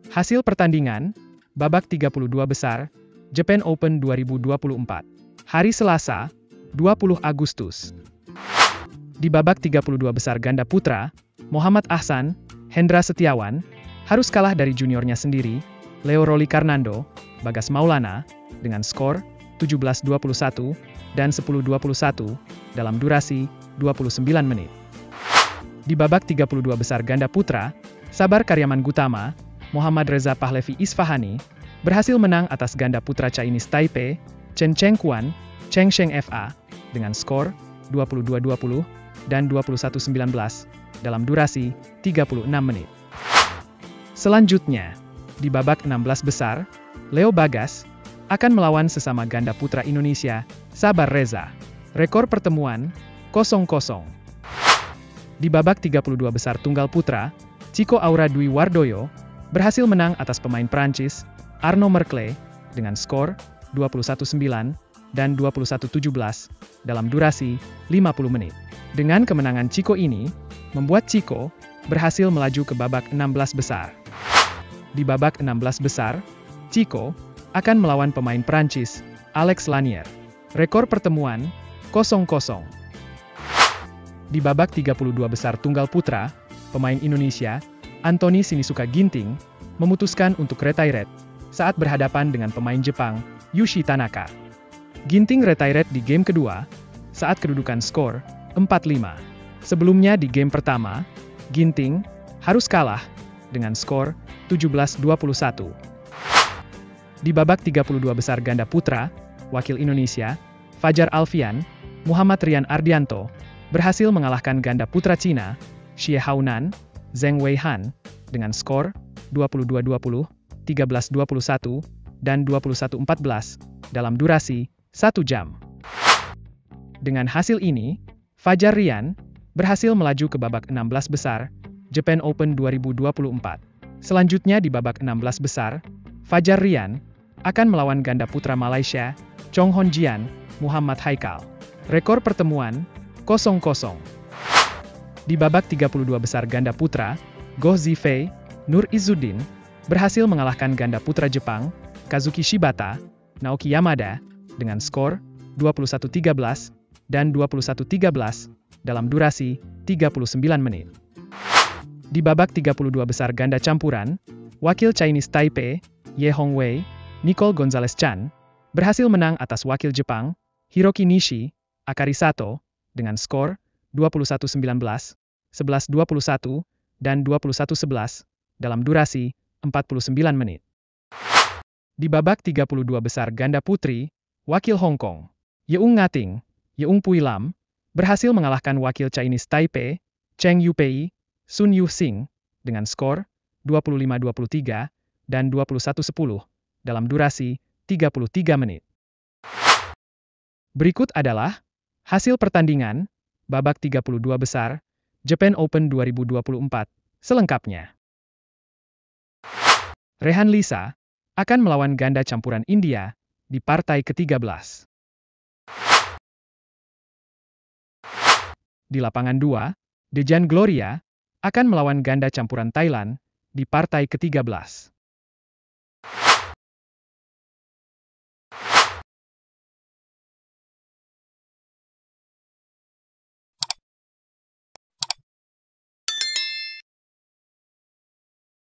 Hasil pertandingan, babak 32 besar, Japan Open 2024. Hari Selasa, 20 Agustus. Di babak 32 besar ganda putra, Muhammad Ahsan, Hendra Setiawan, harus kalah dari juniornya sendiri, Leo Rolikarnando, Bagas Maulana, dengan skor 17-21 dan 10-21 dalam durasi 29 menit. Di babak 32 besar ganda putra, Sabar Karyaman Gutama, Muhammad Reza Pahlavi Isfahani, berhasil menang atas ganda putra Chinese Taipei, Chen Chengquan, Cheng Sheng FA, dengan skor 22-20 dan 21-19 dalam durasi 36 menit. Selanjutnya, di babak 16 besar, Leo Bagas akan melawan sesama ganda putra Indonesia, Sabar Reza. Rekor pertemuan 0-0. Di babak 32 besar tunggal putra, Chico Aura Dwi Wardoyo berhasil menang atas pemain Prancis, Arnaud Mercle, dengan skor 21-9 dan 21-17 dalam durasi 50 menit. Dengan kemenangan Chico ini, membuat Chico berhasil melaju ke babak 16 besar. Di babak 16 besar, Chico akan melawan pemain Prancis, Alex Lanier. Rekor pertemuan 0-0. Di babak 32 besar tunggal putra, pemain Indonesia, Anthony Sinisuka Ginting, memutuskan untuk retired saat berhadapan dengan pemain Jepang, Yushi Tanaka. Ginting retired di game kedua, saat kedudukan skor 4-5. Sebelumnya di game pertama, Ginting harus kalah dengan skor 17-21. Di babak 32 besar ganda putra, wakil Indonesia, Fajar Alfian, Muhammad Rian Ardianto, berhasil mengalahkan ganda putra Cina, Xie Haonan, Zheng Weihan, dengan skor 22-20, 13-21, dan 21-14 dalam durasi 1 jam. Dengan hasil ini, Fajar Rian berhasil melaju ke babak 16 besar, Japan Open 2024. Selanjutnya di babak 16 besar, Fajar Rian akan melawan ganda putra Malaysia, Chong Hon Jian, Muhammad Haikal. Rekor pertemuan 0-0. Di babak 32 besar ganda putra, Goh Zifei, Nur Izzuddin, berhasil mengalahkan ganda putra Jepang, Kazuki Shibata, Naoki Yamada, dengan skor 21-13 dan 21-13 dalam durasi 39 menit. Di babak 32 besar ganda campuran, wakil Chinese Taipei, Ye Hongwei, Nicole Gonzalez Chan, berhasil menang atas wakil Jepang, Hiroki Nishi, Akari Sato, dengan skor 21-19, 11-21, dan 21-11 dalam durasi 49 menit. Di babak 32 besar ganda putri, wakil Hong Kong, Yeung Ngating, Yeung Pui Lam, berhasil mengalahkan wakil Chinese Taipei, Cheng Yupei, Sun Yu Xing, dengan skor 25-23 dan 21-10 dalam durasi 33 menit. Berikut adalah hasil pertandingan babak 32 besar Japan Open 2024 selengkapnya. Rehan Lisa akan melawan ganda campuran India di partai ke-13. Di lapangan 2, Dejan Gloria akan melawan ganda campuran Thailand di partai ke-13.